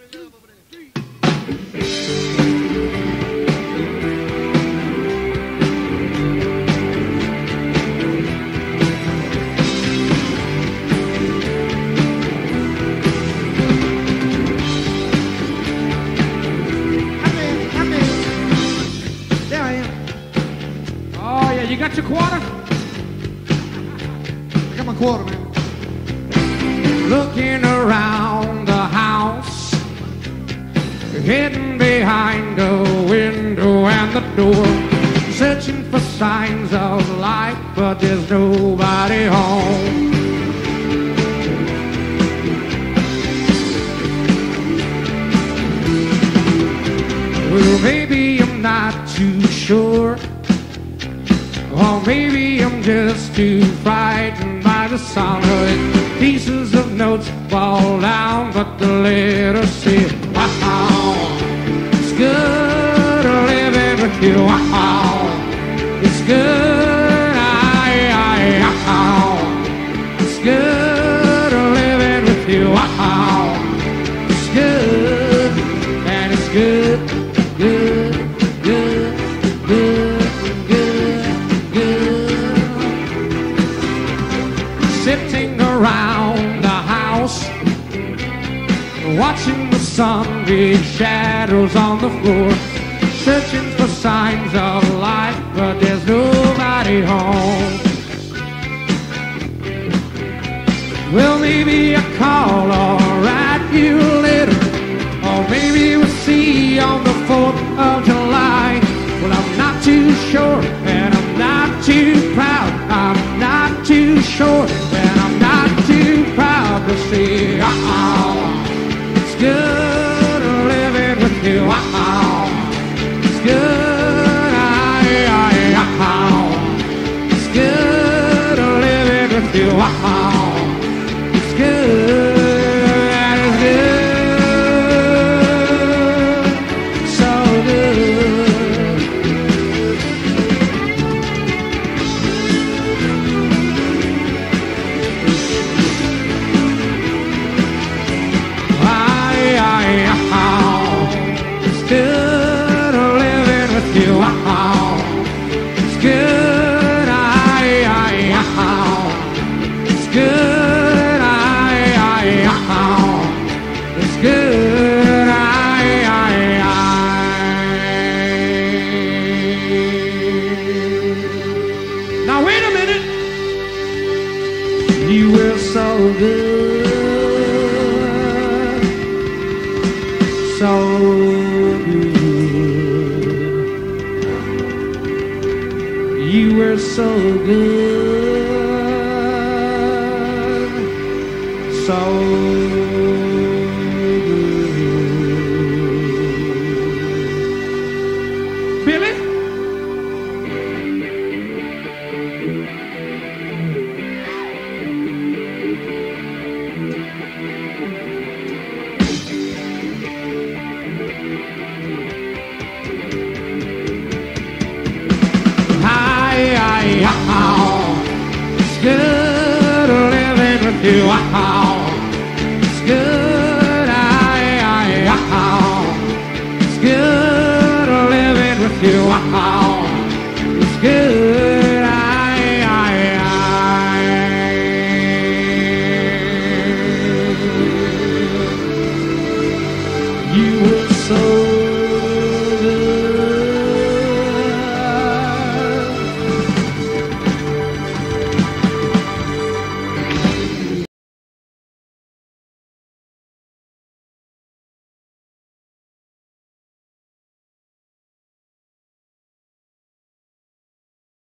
You got your quarter? I got my quarter, man. Looking around the house, hidden behind the window and the door, searching for signs of life, but there's nobody home. Well, maybe I'm not too sure, or maybe I'm just too frightened by the sound of it. Pieces of notes fall down, but the letters say, wow, it's good living with you, wow, it's good, it's good living with you, wow, it's good, and it's good, good, good, good. Sitting around the house, watching the sun leave shadows on the floor, searching for signs of life, but there's nobody home. Well, maybe a call or write you a letter, or maybe we'll see on the 4th of July. Well, I'm not too sure, and I'm not too proud. I'm not too sure, and I'm not too proud to say, it's good living with you, it's good, it's good living with you, it's good, and it's good, so good. It's good living with you, it's good, it's good, it's good, Now wait a minute, you were so good, so good, you were so good, so good. Billy? It's good living with you,